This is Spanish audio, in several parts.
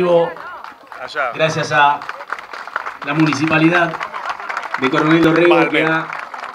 Gracias a la municipalidad de Coronel Dorrego, que ha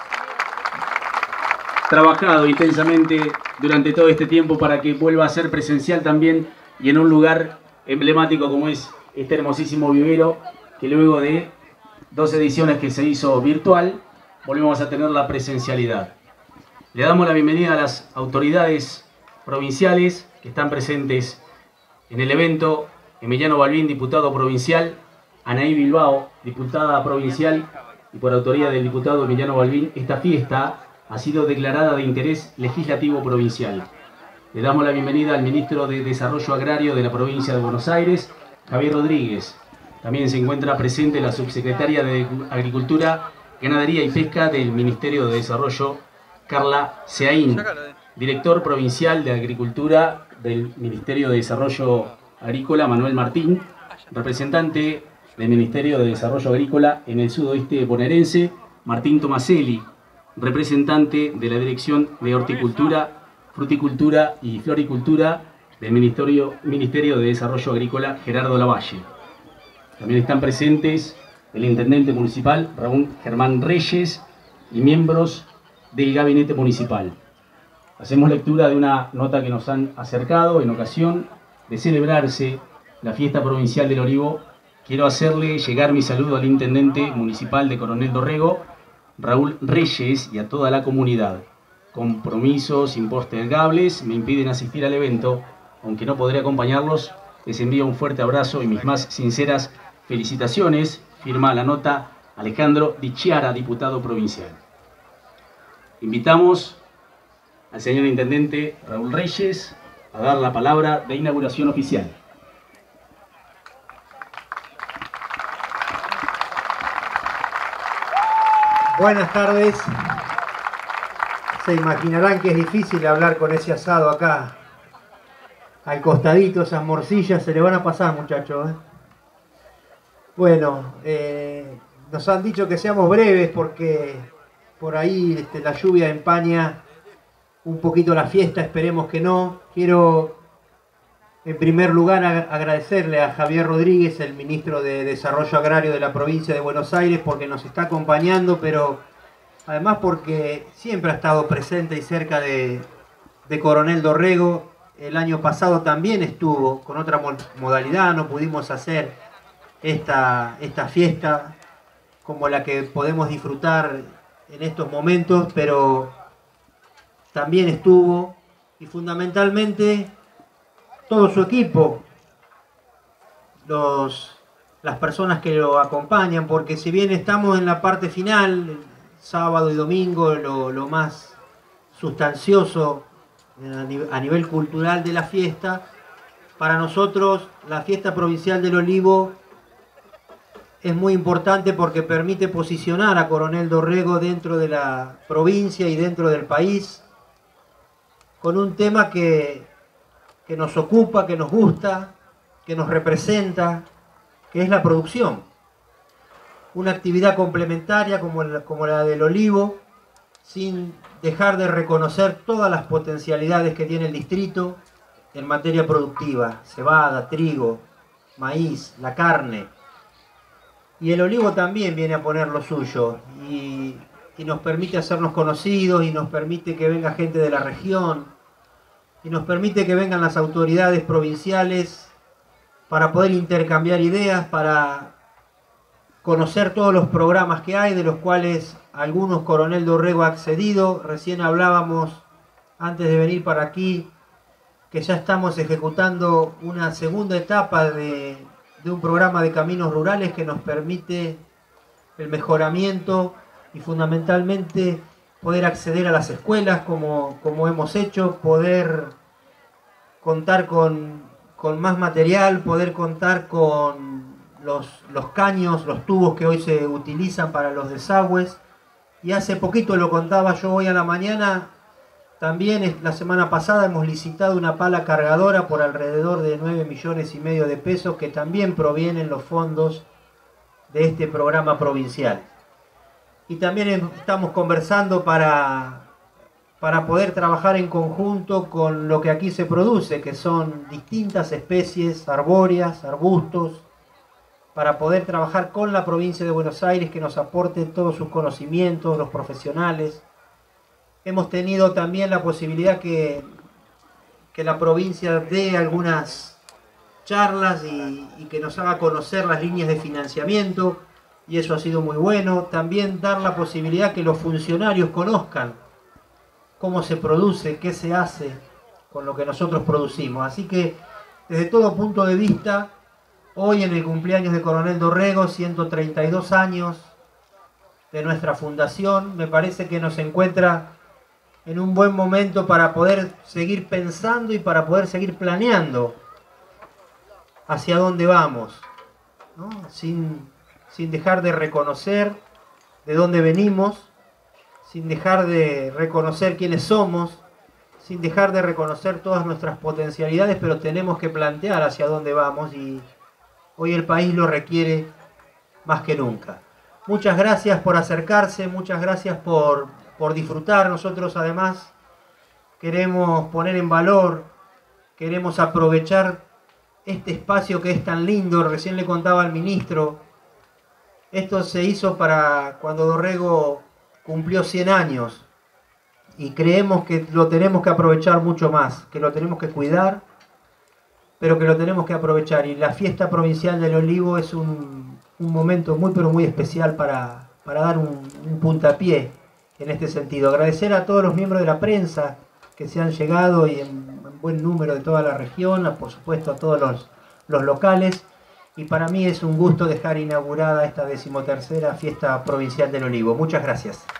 trabajado intensamente durante todo este tiempo para que vuelva a ser presencial también y en un lugar emblemático como es este hermosísimo vivero, que luego de 2 ediciones que se hizo virtual, volvemos a tener la presencialidad. Le damos la bienvenida a las autoridades provinciales que están presentes en el evento: Emiliano Balbín, diputado provincial; Anaí Bilbao, diputada provincial, y por autoría del diputado Emiliano Balbín, esta fiesta ha sido declarada de interés legislativo provincial. Le damos la bienvenida al ministro de Desarrollo Agrario de la provincia de Buenos Aires, Javier Rodríguez. También se encuentra presente la subsecretaria de Agricultura, Ganadería y Pesca del Ministerio de Desarrollo, Carla Seaín, director provincial de Agricultura del Ministerio de Desarrollo Agrícola, Manuel Martín, representante del Ministerio de Desarrollo Agrícola en el sudoeste bonaerense, Martín Tomaselli, representante de la Dirección de Horticultura, Fruticultura y Floricultura del Ministerio de Desarrollo Agrícola, Gerardo Lavalle. También están presentes el intendente municipal, Raúl Germán Reyes, y miembros del gabinete municipal. Hacemos lectura de una nota que nos han acercado en ocasión de celebrarse la fiesta provincial del olivo. Quiero hacerle llegar mi saludo al intendente municipal de Coronel Dorrego, Raúl Reyes, y a toda la comunidad. Compromisos impostergables me impiden asistir al evento, aunque no podré acompañarlos. Les envío un fuerte abrazo y mis más sinceras felicitaciones. Firma la nota Alejandro Di Chiara, diputado provincial. Invitamos al señor intendente Raúl Reyes a dar la palabra de inauguración oficial. Buenas tardes. Se imaginarán que es difícil hablar con ese asado acá al costadito, esas morcillas se le van a pasar, muchachos. Bueno, nos han dicho que seamos breves porque por ahí la lluvia empaña un poquito la fiesta, esperemos que no. Quiero en primer lugar agradecerle a Javier Rodríguez, el ministro de Desarrollo Agrario de la provincia de Buenos Aires, porque nos está acompañando, pero además porque siempre ha estado presente y cerca de Coronel Dorrego. El año pasado también estuvo con otra modalidad, no pudimos hacer esta fiesta como la que podemos disfrutar en estos momentos, pero también estuvo, y fundamentalmente todo su equipo, las personas que lo acompañan, porque si bien estamos en la parte final, sábado y domingo, lo más sustancioso a nivel cultural de la fiesta, para nosotros la fiesta provincial del olivo es muy importante porque permite posicionar a Coronel Dorrego dentro de la provincia y dentro del país con un tema que nos ocupa, que nos gusta, que nos representa, que es la producción. Una actividad complementaria como la del olivo, sin dejar de reconocer todas las potencialidades que tiene el distrito en materia productiva: cebada, trigo, maíz, la carne. Y el olivo también viene a poner lo suyo y nos permite hacernos conocidos, y nos permite que venga gente de la región, y nos permite que vengan las autoridades provinciales para poder intercambiar ideas, para conocer todos los programas que hay, de los cuales algunos Coronel Dorrego ha accedido. Recién hablábamos, antes de venir para aquí, que ya estamos ejecutando una segunda etapa de un programa de caminos rurales que nos permite el mejoramiento y fundamentalmente poder acceder a las escuelas como hemos hecho, poder contar con más material, poder contar con los caños, los tubos que hoy se utilizan para los desagües. Y hace poquito lo contaba yo hoy a la mañana, también la semana pasada hemos licitado una pala cargadora por alrededor de 9,5 millones de pesos, que también provienen los fondos de este programa provincial. Y también estamos conversando para para poder trabajar en conjunto con lo que aquí se produce, que son distintas especies arbóreas, arbustos, para poder trabajar con la provincia de Buenos Aires, que nos aporte todos sus conocimientos, los profesionales. Hemos tenido también la posibilidad que la provincia dé algunas charlas y que nos haga conocer las líneas de financiamiento, y eso ha sido muy bueno. También dar la posibilidad que los funcionarios conozcan cómo se produce, qué se hace con lo que nosotros producimos. Así que, desde todo punto de vista, hoy en el cumpleaños de Coronel Dorrego, 132 años de nuestra fundación, me parece que nos encuentra en un buen momento para poder seguir pensando y para poder seguir planeando hacia dónde vamos, ¿no? Sin dejar de reconocer de dónde venimos, sin dejar de reconocer quiénes somos, sin dejar de reconocer todas nuestras potencialidades, pero tenemos que plantear hacia dónde vamos, y hoy el país lo requiere más que nunca. Muchas gracias por acercarse, muchas gracias por disfrutar. Nosotros además queremos poner en valor, queremos aprovechar este espacio que es tan lindo. Recién le contaba al ministro, esto se hizo para cuando Dorrego cumplió 100 años, y creemos que lo tenemos que aprovechar mucho más, que lo tenemos que cuidar, pero que lo tenemos que aprovechar. Y la fiesta provincial del olivo es un momento muy pero muy especial para dar un puntapié en este sentido. Agradecer a todos los miembros de la prensa que se han llegado, y en buen número, de toda la región, por supuesto a todos los locales, y para mí es un gusto dejar inaugurada esta 13ª fiesta provincial del olivo. Muchas gracias.